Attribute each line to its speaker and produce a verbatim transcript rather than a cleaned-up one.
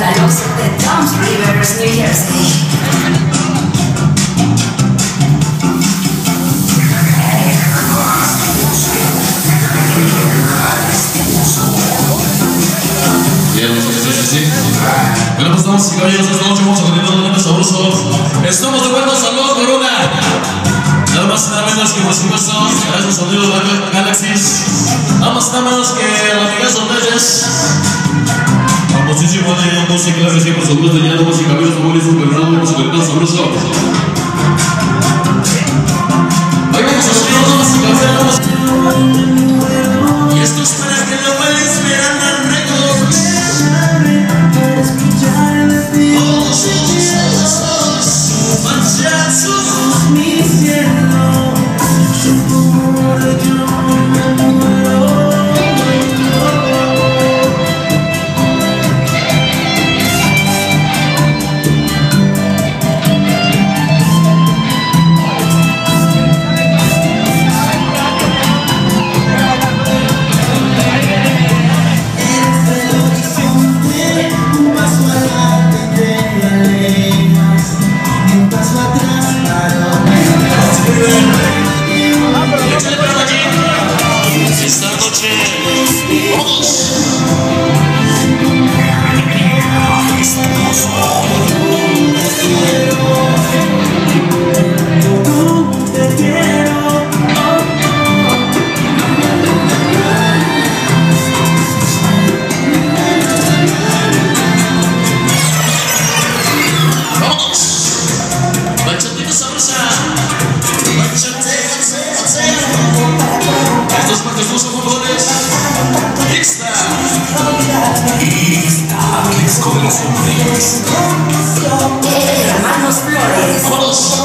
Speaker 1: La luz de Toms Rivers, New Jersey.
Speaker 2: Bien, sí, sí, sí. Bueno, pues estamos, caballeros, esta noche vamos a continuar con este sabroso. Estamos de vuelta, saludos, Corona. Nada más y nada menos que, por supuesto, a esos sonidos de Galaxies. Nada más y nada menos que la amigazo Reyes. Famosísimo de música, claro que sí, por supuesto, ya de música, amigos, favoritos, Bernardo, vamos a continuar sabroso. Ahí vamos a subir, vamos a cambiar, vamos a... Y esto es para que lo vayas esperando al récord. Esta noche, vamos. Estos partidos son jugadores. Extra. Extra. Disco de los hombres.
Speaker 1: Hermanos Flores.
Speaker 2: Vámonos.